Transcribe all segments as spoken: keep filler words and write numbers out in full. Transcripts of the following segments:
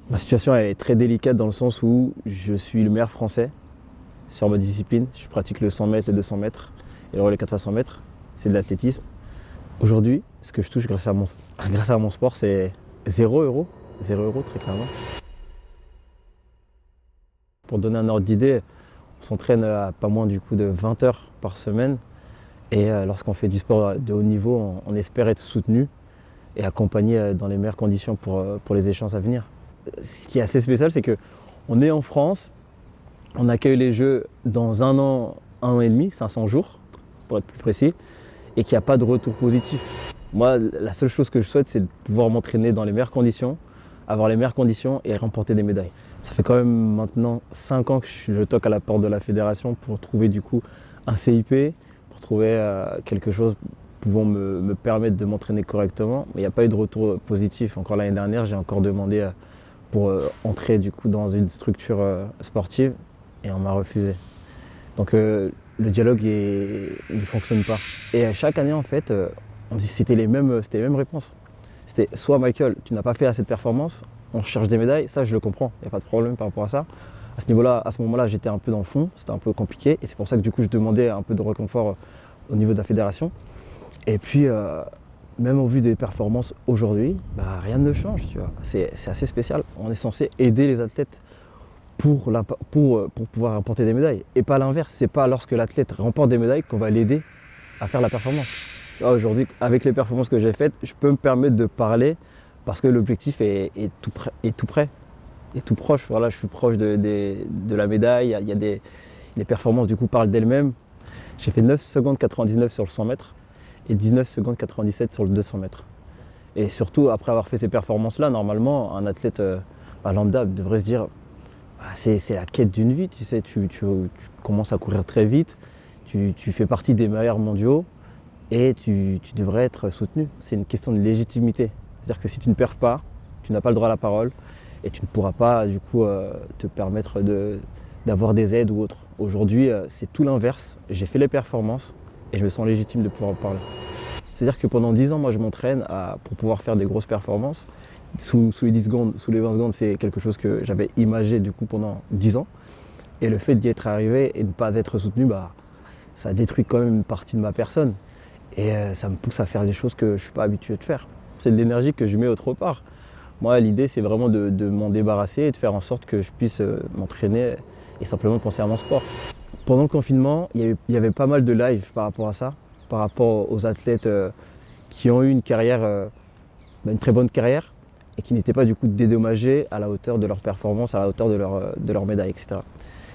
Ma situation est très délicate dans le sens où je suis le meilleur français sur ma discipline. Je pratique le cent mètres, le deux cents mètres et le relais quatre fois cent mètres. C'est de l'athlétisme. Aujourd'hui, ce que je touche grâce à mon, grâce à mon sport, c'est zéro euro. zéro euro, très clairement. Pour donner un ordre d'idée, on s'entraîne à pas moins du coup de vingt heures par semaine. Et lorsqu'on fait du sport de haut niveau, on, on espère être soutenu et accompagné dans les meilleures conditions pour, pour les échéances à venir. Ce qui est assez spécial, c'est qu'on est en France, on accueille les Jeux dans un an, un an et demi, cinq cents jours, pour être plus précis, et qu'il n'y a pas de retour positif. Moi, la seule chose que je souhaite, c'est de pouvoir m'entraîner dans les meilleures conditions, avoir les meilleures conditions et remporter des médailles. Ça fait quand même maintenant cinq ans que je toque à la porte de la fédération pour trouver du coup un C I P, pour trouver euh, quelque chose pouvant me, me permettre de m'entraîner correctement. Mais il n'y a pas eu de retour positif. Encore l'année dernière, j'ai encore demandé euh, pour euh, entrer du coup dans une structure euh, sportive et on m'a refusé. Donc euh, le dialogue est, il ne fonctionne pas. Et à chaque année en fait, euh, c'était les mêmes, c'était les mêmes réponses. C'était soit Michael, tu n'as pas fait assez de performance, on cherche des médailles, ça je le comprends, il n'y a pas de problème par rapport à ça. À ce niveau-là, à ce moment-là, j'étais un peu dans le fond, c'était un peu compliqué et c'est pour ça que du coup je demandais un peu de réconfort au niveau de la fédération. Et puis euh, même au vu des performances aujourd'hui, bah, rien ne change, tu vois. C'est assez spécial. On est censé aider les athlètes pour, la, pour, pour pouvoir remporter des médailles. Et pas l'inverse, c'est pas lorsque l'athlète remporte des médailles qu'on va l'aider à faire la performance. Aujourd'hui, avec les performances que j'ai faites, je peux me permettre de parler parce que l'objectif est, est, tout près, est tout près, est tout proche. Voilà, je suis proche de, de, de la médaille. Il y a des, les performances du coup parlent d'elles-mêmes. J'ai fait neuf secondes quatre-vingt-dix-neuf sur le cent mètres et dix-neuf secondes quatre-vingt-dix-sept sur le deux cents mètres. Et surtout, après avoir fait ces performances-là, normalement, un athlète euh, lambda devrait se dire ah, c'est la quête d'une vie. Tu sais, tu, tu, tu commences à courir très vite, tu, tu fais partie des meilleurs mondiaux. Et tu, tu devrais être soutenu. C'est une question de légitimité. C'est-à-dire que si tu ne perfs pas, tu n'as pas le droit à la parole et tu ne pourras pas du coup euh, te permettre d'avoir de, des aides ou autre. Aujourd'hui, euh, c'est tout l'inverse. J'ai fait les performances et je me sens légitime de pouvoir en parler. C'est-à-dire que pendant dix ans, moi je m'entraîne pour pouvoir faire des grosses performances. Sous, sous les dix secondes, sous les vingt secondes, c'est quelque chose que j'avais imagé du coup pendant dix ans. Et le fait d'y être arrivé et de ne pas être soutenu, bah, ça détruit quand même une partie de ma personne. Et ça me pousse à faire des choses que je ne suis pas habitué de faire. C'est de l'énergie que je mets autre part. Moi, l'idée, c'est vraiment de, de m'en débarrasser et de faire en sorte que je puisse m'entraîner et simplement penser à mon sport. Pendant le confinement, il y avait, il y avait pas mal de live par rapport à ça, par rapport aux athlètes qui ont eu une carrière, une très bonne carrière et qui n'étaient pas du coup dédommagés à la hauteur de leur performance, à la hauteur de leur, de leur médaille, et cetera.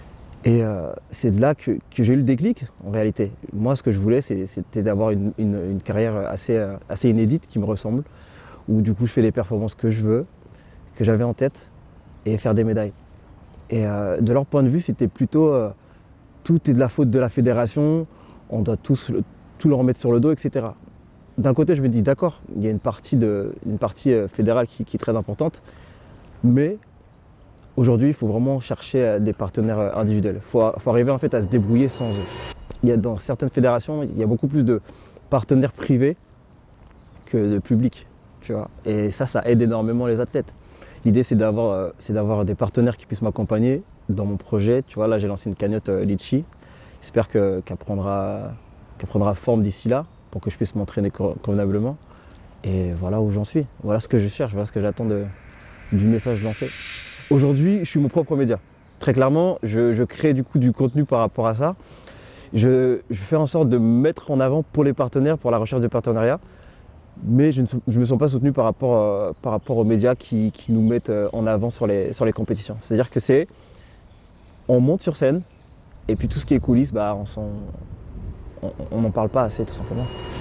Et euh, c'est de là que, que j'ai eu le déclic, en réalité. Moi, ce que je voulais, c'était d'avoir une, une, une carrière assez, assez inédite, qui me ressemble, où du coup, je fais les performances que je veux, que j'avais en tête, et faire des médailles. Et euh, de leur point de vue, c'était plutôt euh, tout est de la faute de la fédération, on doit tous, tout leur mettre sur le dos, et cetera. D'un côté, je me dis, d'accord, il y a une partie, de, une partie fédérale qui, qui est très importante, mais aujourd'hui, il faut vraiment chercher des partenaires individuels. Il faut, faut arriver en fait à se débrouiller sans eux. Il y a, dans certaines fédérations, il y a beaucoup plus de partenaires privés que de publics, tu vois. Et ça, ça aide énormément les athlètes. L'idée, c'est d'avoir euh, d'avoir des partenaires qui puissent m'accompagner dans mon projet. Tu vois, là, j'ai lancé une cagnotte euh, Litchi. J'espère qu'elle qu prendra, qu'elle prendra forme d'ici là pour que je puisse m'entraîner convenablement. Et voilà où j'en suis. Voilà ce que je cherche, voilà ce que j'attends du message lancé. Aujourd'hui, je suis mon propre média. Très clairement, je, je crée du coup du contenu par rapport à ça. Je, je fais en sorte de me mettre en avant pour les partenaires, pour la recherche de partenariats. Mais je ne je me sens pas soutenu par rapport, euh, par rapport aux médias qui, qui nous mettent en avant sur les, sur les compétitions. C'est-à-dire que c'est, on monte sur scène et puis tout ce qui est coulisses, bah, on n'en parle pas assez tout simplement.